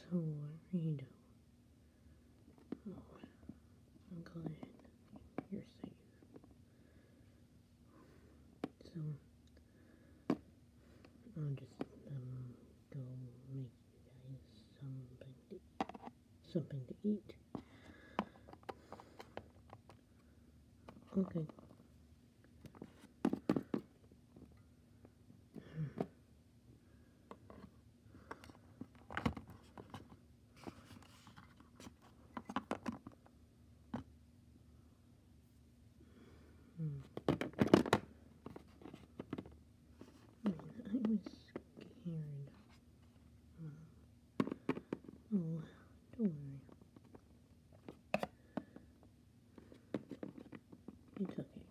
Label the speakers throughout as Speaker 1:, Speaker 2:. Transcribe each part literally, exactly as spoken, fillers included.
Speaker 1: so worried. Oh, I'm glad you're safe. So, I'll just, um, go make you guys something to eat. Something to eat. Okay. Hmm. Man, I was scared. Um, oh, don't worry. It's okay.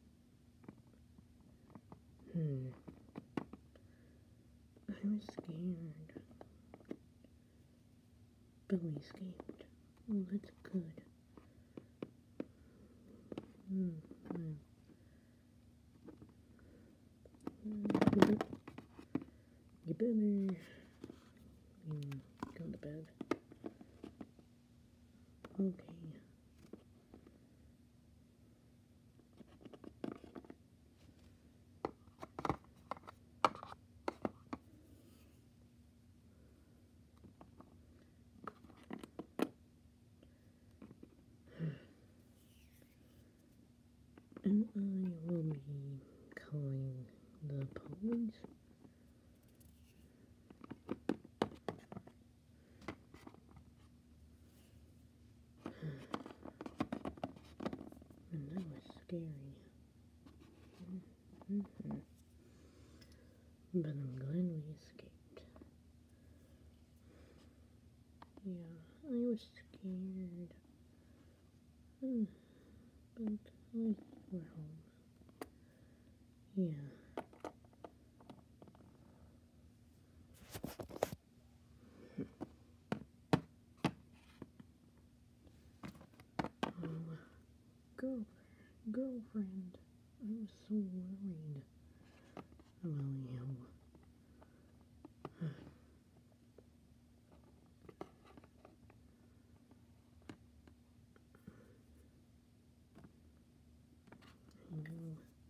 Speaker 1: Hmm. I was scared. Billy escaped. Oh, that's good. Hmm. Hmm. You better mm, go to bed. Okay. And I will be calling the police. And that was scary. Mm-hmm. But I'm glad we escaped. Yeah, I was scared. Mm, but at least we're home. Yeah. Oh, girl, girlfriend, I was so worried about you. I know.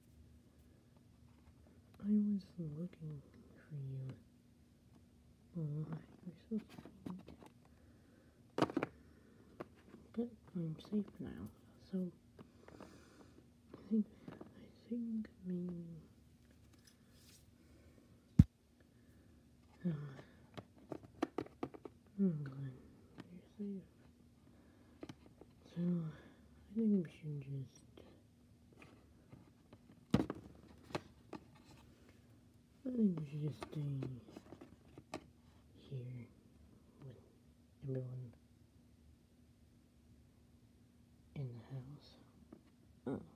Speaker 1: I was looking for you. Oh, you're so sweet. But I'm safe now, so I think, I think maybe, uh, I'm glad you're safe. So, I think we should just, I think we should just stay here with everyone in the house. Oh.